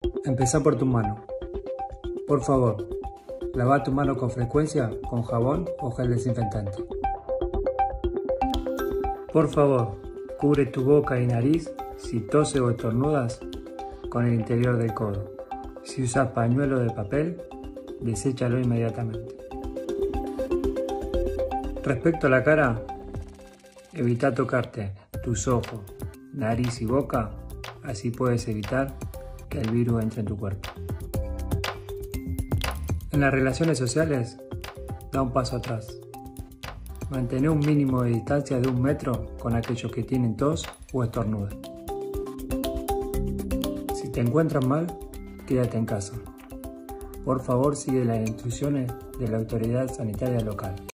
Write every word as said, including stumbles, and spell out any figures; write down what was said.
Empezá por tu mano. Por favor, lava tu mano con frecuencia con jabón o gel desinfectante. Por favor, cubre tu boca y nariz si toses o estornudas con el interior del codo. Si usas pañuelo de papel, deséchalo inmediatamente. Respecto a la cara, evita tocarte tus ojos, nariz y boca, así puedes evitar que el virus entre en tu cuerpo. En las relaciones sociales, da un paso atrás. Mantén un mínimo de distancia de un metro con aquellos que tienen tos o estornudan. Si te encuentras mal, quédate en casa. Por favor, sigue las instrucciones de la autoridad sanitaria local.